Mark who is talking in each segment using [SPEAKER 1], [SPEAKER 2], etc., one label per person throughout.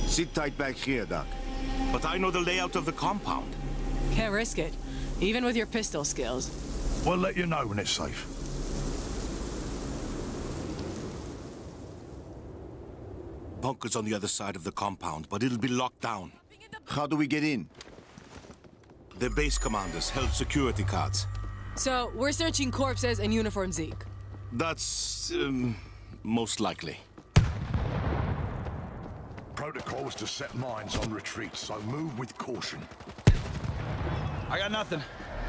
[SPEAKER 1] Sit tight back here, Doc.
[SPEAKER 2] But I know the layout of the compound.
[SPEAKER 3] Can't risk it, even with your pistol skills.
[SPEAKER 4] We'll let you know when it's safe.
[SPEAKER 2] Bunker's on the other side of the compound, but it'll be locked down.
[SPEAKER 1] How do we get in?
[SPEAKER 2] The base commanders held security cards.
[SPEAKER 3] So, we're searching corpses and uniform Zeke.
[SPEAKER 2] That's, most likely.
[SPEAKER 4] Protocol is to set mines on retreat, so move with caution.
[SPEAKER 5] I got nothing.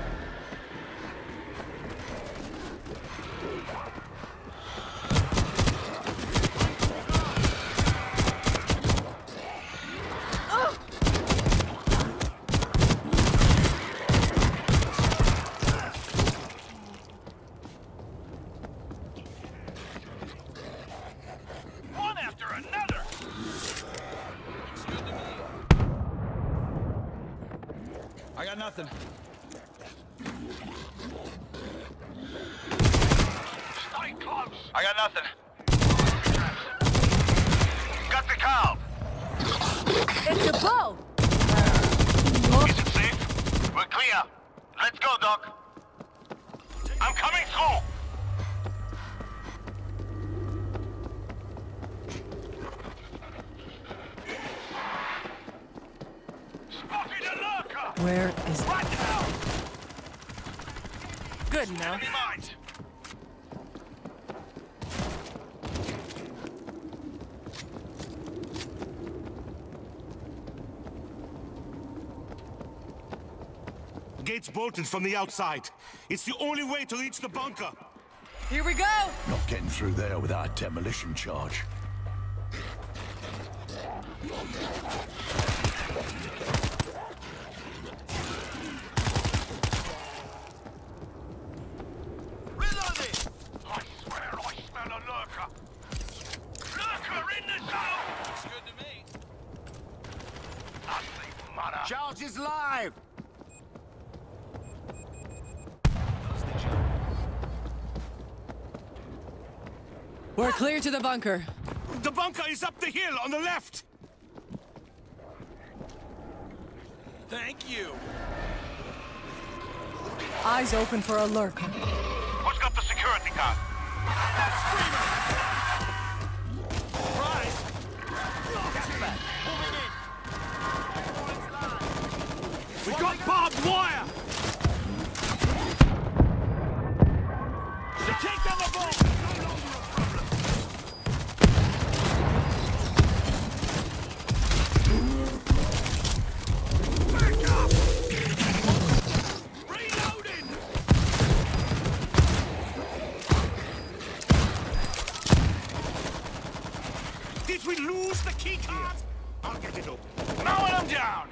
[SPEAKER 5] I got nothing. Stay close. I got nothing. Got the cow.
[SPEAKER 3] It's a bow!
[SPEAKER 5] Is it safe? We're clear. Let's go, Doc. I'm coming through.
[SPEAKER 3] Where is that? Good enough.
[SPEAKER 2] Gates bolted from the outside. It's the only way to reach the bunker.
[SPEAKER 3] Here we go!
[SPEAKER 4] Not getting through there without a demolition charge.
[SPEAKER 1] Charge is live!
[SPEAKER 3] We're clear to the bunker.
[SPEAKER 2] The bunker is up the hill on the left!
[SPEAKER 5] Thank you.
[SPEAKER 3] Eyes open for a lurker.
[SPEAKER 5] Who's got the security card?
[SPEAKER 2] We got barbed wire!
[SPEAKER 5] So take down the bomb! Back up! Reloading!
[SPEAKER 2] Did we lose the key card? I'll get it open.
[SPEAKER 5] Now I'm down!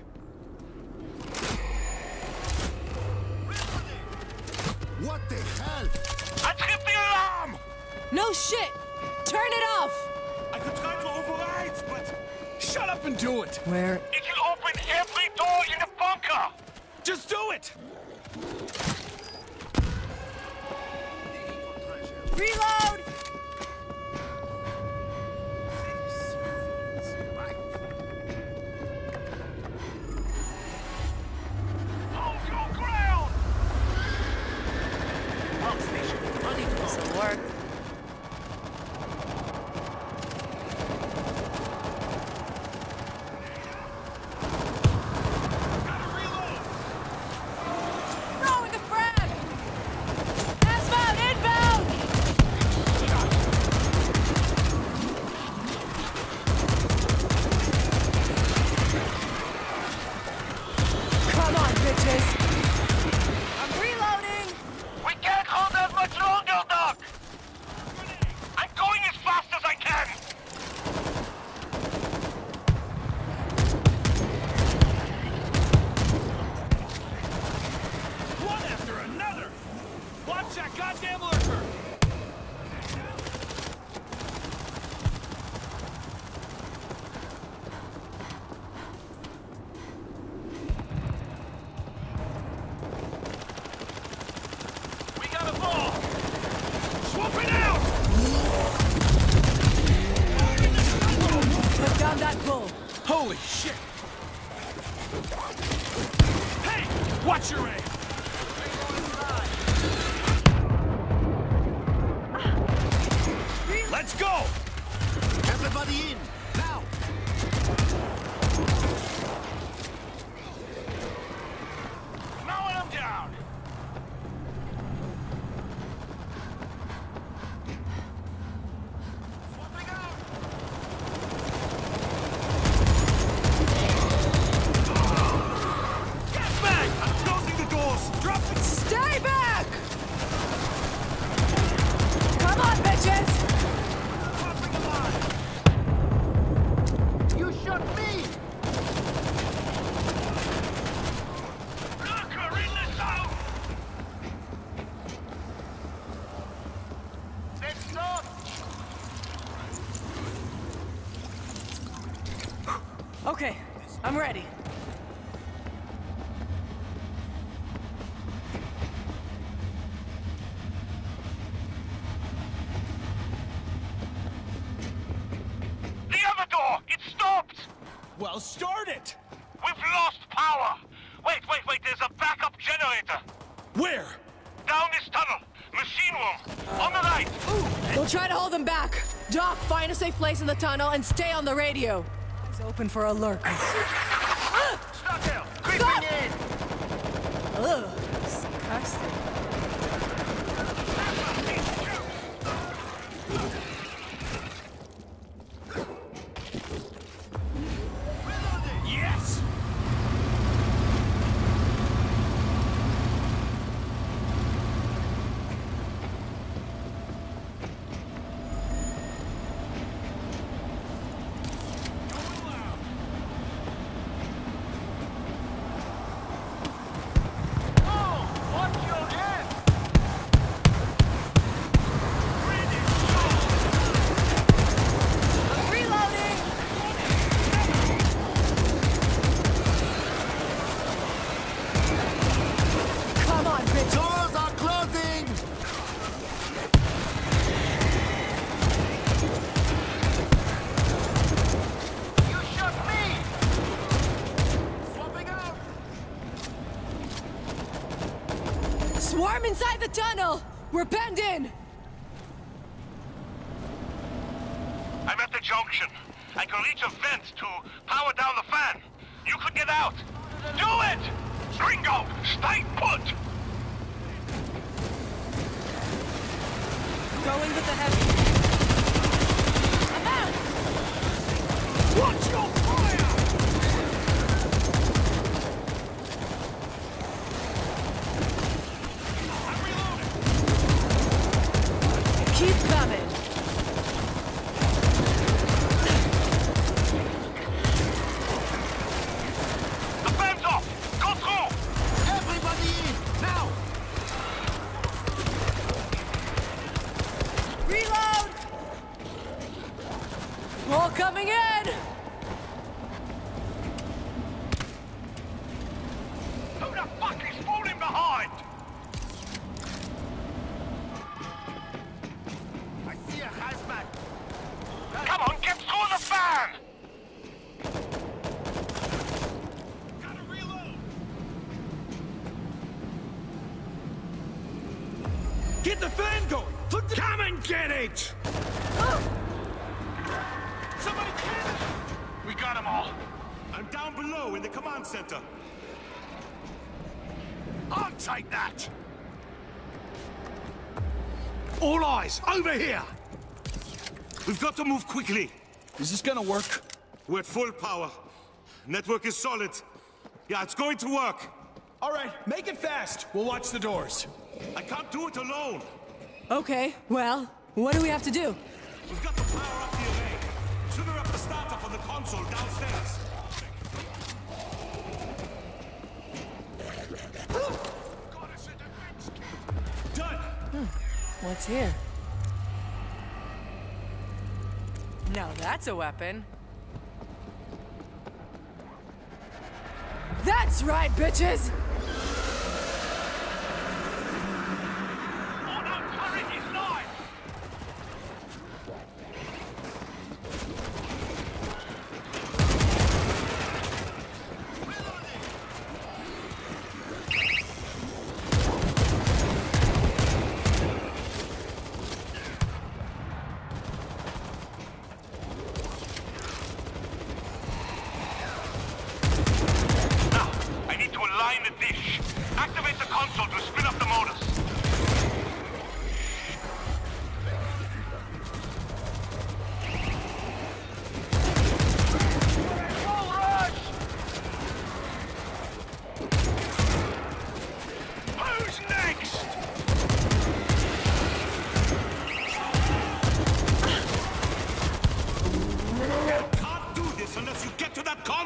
[SPEAKER 1] What the hell?
[SPEAKER 5] I tripped the alarm!
[SPEAKER 3] No shit! Turn it off!
[SPEAKER 2] I could try to override, but...
[SPEAKER 5] Shut up and do it!
[SPEAKER 3] Where?
[SPEAKER 5] It'll open every door in the bunker! Just do it!
[SPEAKER 3] Reload!
[SPEAKER 5] Hold your ground!
[SPEAKER 3] This'll work. Throwing the frag! Asphalt inbound! Come on, bitches! I'm reloading!
[SPEAKER 5] We can't hold that much longer, Doc!
[SPEAKER 3] Down that bull.
[SPEAKER 6] Holy shit! Hey! Watch your aim! Let's go!
[SPEAKER 1] Everybody in! Now!
[SPEAKER 5] Mowing them down! Swapping out!
[SPEAKER 6] Get back! I'm closing the doors! Drop it!
[SPEAKER 3] Stay back! Come on, bitches!
[SPEAKER 5] Swapping them on! You shot me! Locker in the south! Let's stop!
[SPEAKER 3] Okay, I'm ready.
[SPEAKER 5] The other door! It stopped!
[SPEAKER 6] Well, start it!
[SPEAKER 5] We've lost power! Wait, there's a backup generator!
[SPEAKER 6] Where?
[SPEAKER 5] Down this tunnel! Machine room! On the right!
[SPEAKER 3] We'll try to hold them back. Doc, find a safe place in the tunnel and stay on the radio. It's open for a lurk.
[SPEAKER 5] Stuck here! Creeping
[SPEAKER 3] Stop!
[SPEAKER 5] in!
[SPEAKER 3] Ugh, disgusting.
[SPEAKER 6] Yes!
[SPEAKER 5] Oh! Watch your head!
[SPEAKER 3] Reloading! Come on, bitch.
[SPEAKER 1] Doors are closing!
[SPEAKER 5] You shot me! Swapping out!
[SPEAKER 3] Swarm inside the tunnel! We're penned in!
[SPEAKER 5] I'm at the junction. I can reach a vent to power down the fan. You could get out. Do it! Ringo, stay put!
[SPEAKER 3] Going with the heavy. I'm out!
[SPEAKER 6] Watch your fire! I'm reloading!
[SPEAKER 3] Keep coming.
[SPEAKER 5] The fan's off! Go through!
[SPEAKER 1] Everybody in! Now!
[SPEAKER 3] Reload! All coming in!
[SPEAKER 5] Who the fuck is falling behind?
[SPEAKER 1] I see a hazmat!
[SPEAKER 5] Come on, get through the fan!
[SPEAKER 6] Gotta reload! Get the fan going! Come and get it!
[SPEAKER 5] Somebody kill it! We got them all.
[SPEAKER 2] I'm down below in the command center.
[SPEAKER 6] I'll take that! All eyes, over here!
[SPEAKER 2] We've got to move quickly.
[SPEAKER 6] Is this gonna work?
[SPEAKER 2] We're at full power. Network is solid. Yeah, it's going to work.
[SPEAKER 6] All right, make it fast. We'll watch the doors.
[SPEAKER 2] I can't do it alone.
[SPEAKER 3] Okay, well, what do we have to do?
[SPEAKER 2] We've got to power up the array. Trigger up the startup on the console downstairs.
[SPEAKER 6] Done!
[SPEAKER 3] What's here? Now that's a weapon. That's right, bitches!
[SPEAKER 5] Oh no, turret is live!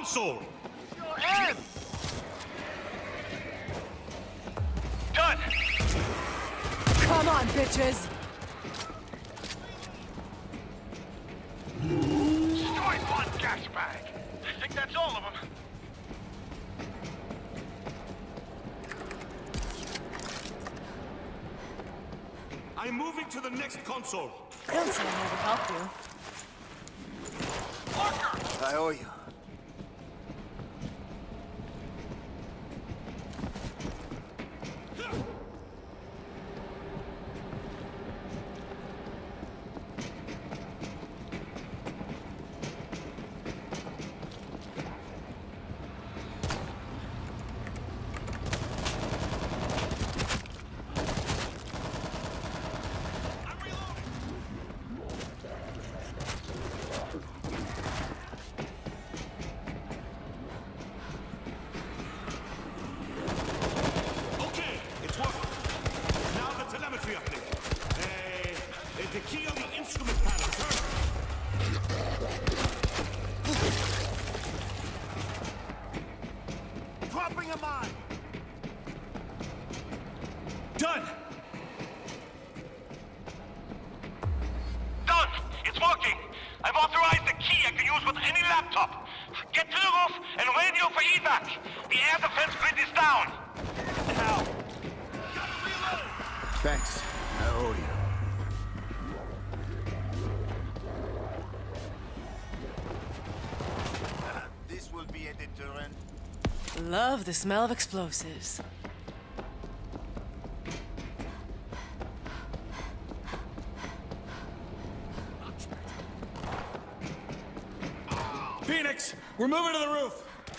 [SPEAKER 6] console!
[SPEAKER 1] Your aim!
[SPEAKER 5] Done!
[SPEAKER 3] Come on, bitches!
[SPEAKER 5] Destroyed one gas bag! I think that's all of them.
[SPEAKER 6] I'm moving to the next console.
[SPEAKER 3] Don't say I never helped you.
[SPEAKER 1] I owe you.
[SPEAKER 6] Okay, it's working. Now the telemetry uplink. The key on the instrument panel. Turn.
[SPEAKER 1] Dropping a mine!
[SPEAKER 6] Done!
[SPEAKER 5] Done! It's working! I've authorized the key I can use with any laptop. Get to the roof and radio for evac. The air defense grid is down. Now.
[SPEAKER 1] Thanks. I owe you. This will be a deterrent.
[SPEAKER 3] Love the smell of explosives.
[SPEAKER 6] Phoenix, we're moving to the roof.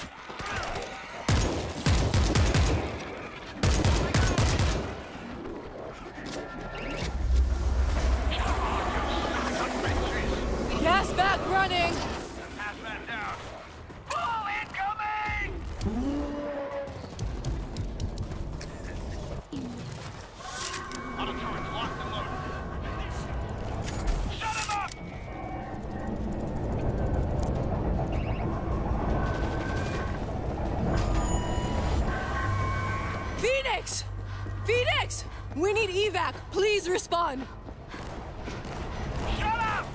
[SPEAKER 3] Gas back running!
[SPEAKER 5] Pass that down. Ball incoming! Auto turrets locked and loaded. Shut him up!
[SPEAKER 3] Phoenix! Phoenix! We need evac. Please respond.
[SPEAKER 5] Shut up!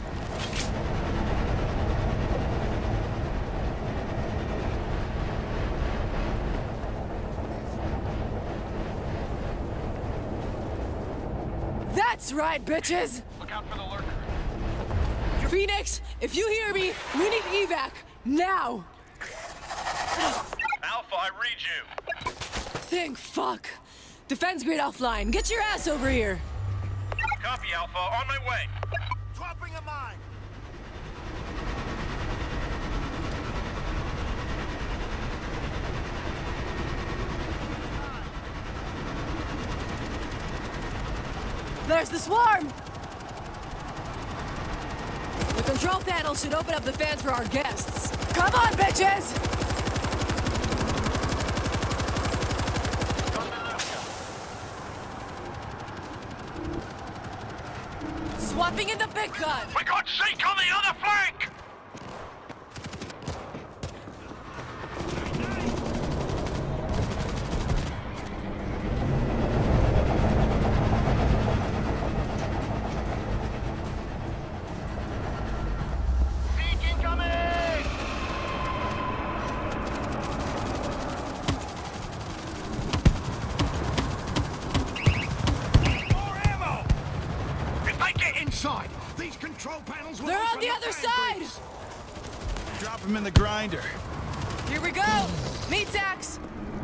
[SPEAKER 3] That's right, bitches!
[SPEAKER 5] Look out for the lurker.
[SPEAKER 3] Phoenix, if you hear me, we need evac. Now!
[SPEAKER 5] Alpha, I read you.
[SPEAKER 3] Thank fuck. Defense grid offline. Get your ass over here.
[SPEAKER 5] Copy, Alpha. On my way.
[SPEAKER 1] Dropping a mine!
[SPEAKER 3] There's the swarm! The control panel should open up the fans for our guests. Come on, bitches! Swapping in the big gun!
[SPEAKER 5] We got Zeke on the other flank! Zeke incoming! More ammo! If they get
[SPEAKER 4] Inside! These control panels will
[SPEAKER 3] They're on
[SPEAKER 4] open
[SPEAKER 3] the
[SPEAKER 4] up
[SPEAKER 3] other
[SPEAKER 4] fan
[SPEAKER 3] side!
[SPEAKER 4] grids.
[SPEAKER 6] Drop him in the grinder.
[SPEAKER 3] Here we go! Meat sacks!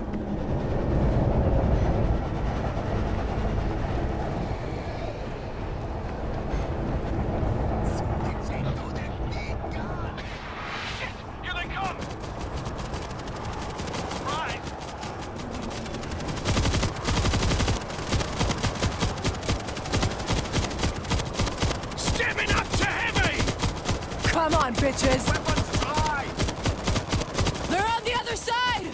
[SPEAKER 5] Here they come! Right!
[SPEAKER 6] Stepping up to heavy!
[SPEAKER 3] Come on, bitches!
[SPEAKER 1] Weapons dry!
[SPEAKER 3] They're on the other side!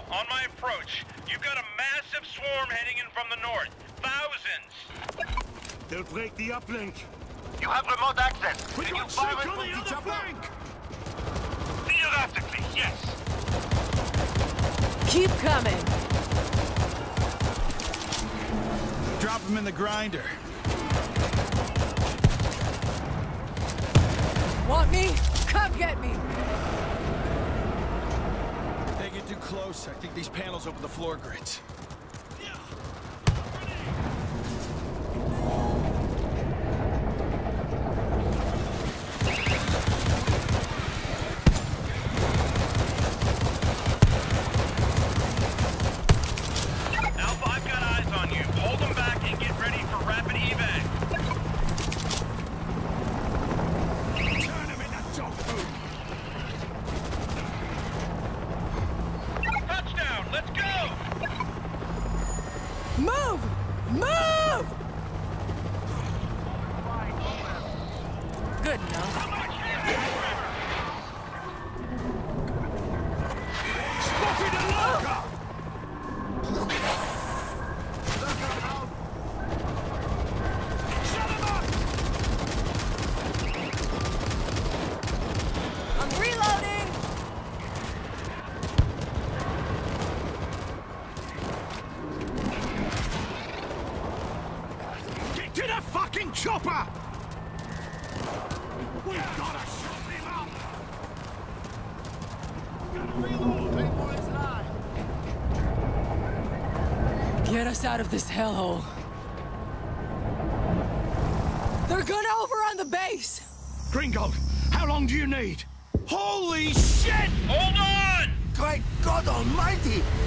[SPEAKER 5] on my approach. You've got a massive swarm heading in from the north. Thousands.
[SPEAKER 6] They'll break the uplink.
[SPEAKER 1] You have remote access.
[SPEAKER 6] We
[SPEAKER 1] Can you
[SPEAKER 6] got
[SPEAKER 1] fire
[SPEAKER 6] Sheik
[SPEAKER 1] it
[SPEAKER 6] on
[SPEAKER 1] from
[SPEAKER 6] the
[SPEAKER 1] the
[SPEAKER 6] other
[SPEAKER 1] chopper?
[SPEAKER 6] flank!
[SPEAKER 5] Theoretically, yes.
[SPEAKER 3] Keep coming.
[SPEAKER 7] Drop him in the grinder.
[SPEAKER 3] Want me? Come get me.
[SPEAKER 7] They get too close. I think these panels over the floor grids.
[SPEAKER 5] Alpha, I've got eyes on you. Hold them back and get ready for rapid evac.
[SPEAKER 6] Turn him into dog food!
[SPEAKER 5] Touchdown, let's go!
[SPEAKER 3] Move! Move! Good enough.
[SPEAKER 6] Spotted a lurker! Shut him up!
[SPEAKER 3] I'm reloading!
[SPEAKER 6] Get to the fucking chopper! We gotta shut him up!
[SPEAKER 3] Get us out of this hellhole. They're gonna overrun the base!
[SPEAKER 6] Gringold, how long do you need?
[SPEAKER 7] Holy shit!
[SPEAKER 5] Hold on!
[SPEAKER 1] Great God Almighty!